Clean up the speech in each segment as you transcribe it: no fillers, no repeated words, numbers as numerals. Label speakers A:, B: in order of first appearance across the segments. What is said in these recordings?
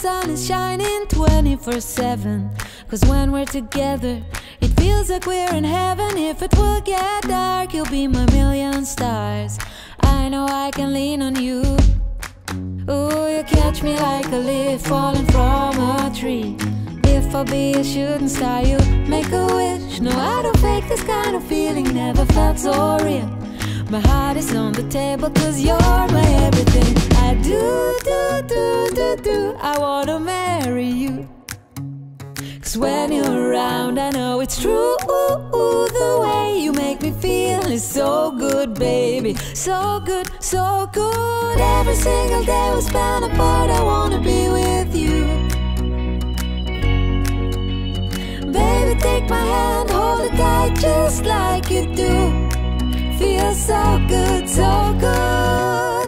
A: sun is shining 24/7. 'Cause when we're together, it feels like we're in heaven. If it will get dark, you'll be my million stars. I know I can lean on you. Ooh, you catch me like a leaf falling from a tree. If I'll be a shooting star, you make a wish. No, I don't fake this kind of feeling, never felt so real. My heart is on the table 'cause you're my everything. I do, I wanna marry you. 'Cause when you're around, I know it's true. The way you make me feel is so good, baby. So good, so good. Every single day we spend apart, I wanna be with you. Baby, take my hand, hold it tight just like you do. Feels so good, so good.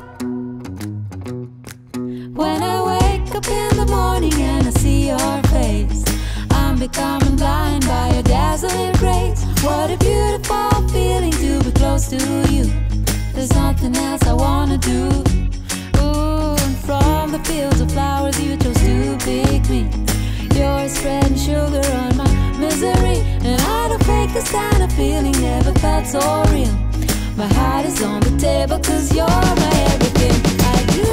A: When I wake up in the morning and I see your face, I'm becoming blind by your dazzling grace. What a beautiful feeling to be close to you. There's nothing else I wanna do. Ooh, and from the fields of flowers you chose to pick me. You're spreading sugar on my misery. And I don't fake this kind of feeling, never felt so real. My heart is on the table 'cause you're my everything. I do,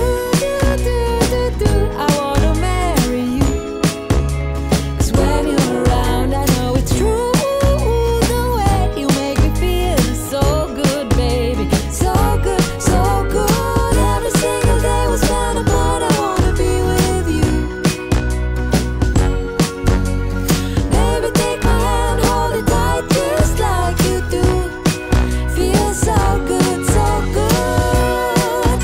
A: I wanna marry you. 'Cause when you're around, I know it's true. The way you make me feel is so good, baby. So good, so good. Every single day we spend apart, I wanna be with you. Baby, take my hand, hold it tight just like you do. Feels so good, so good.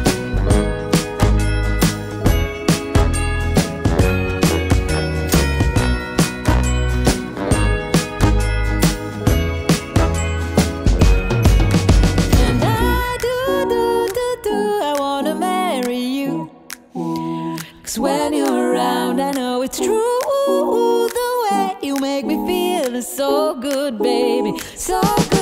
A: And I do, I wanna marry you. 'Cause when you're around, I know it's true. The way you make me feel is so good, baby. So good.